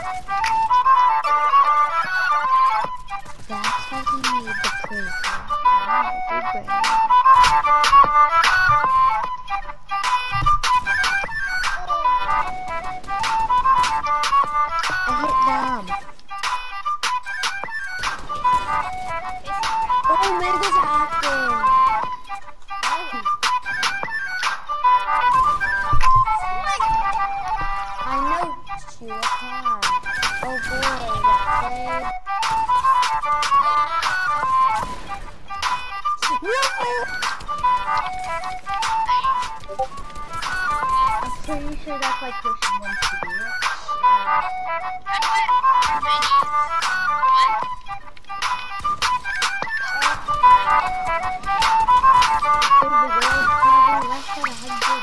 That's how he made the creeper. Wow, good brain. I hit them. Oh, Mango's hacking. I know you can. Oh boy, that played. I'm pretty sure that's why Christian wants to do it. Oh, the world's probably less than 100.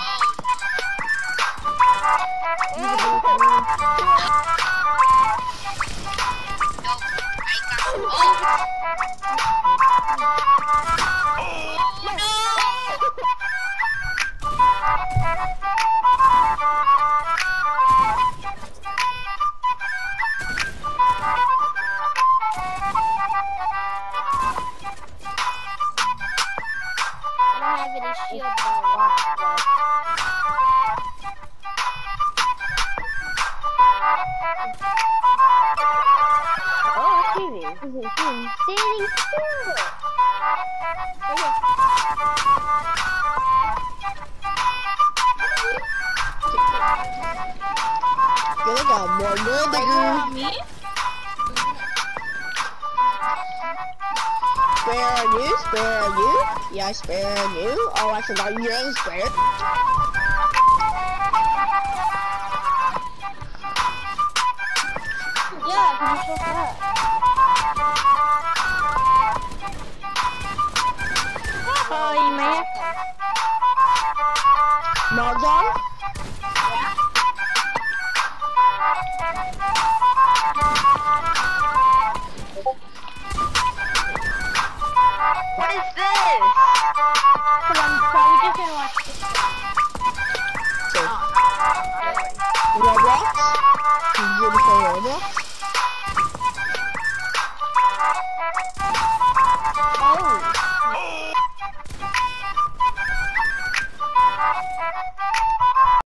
Standing still. They got more gold diggers. Me? Spare on you, spare on you. Yeah, spare on you. Oh, I forgot you have a spare. Yeah, because you're so fat. Oh, you may have to. Malza,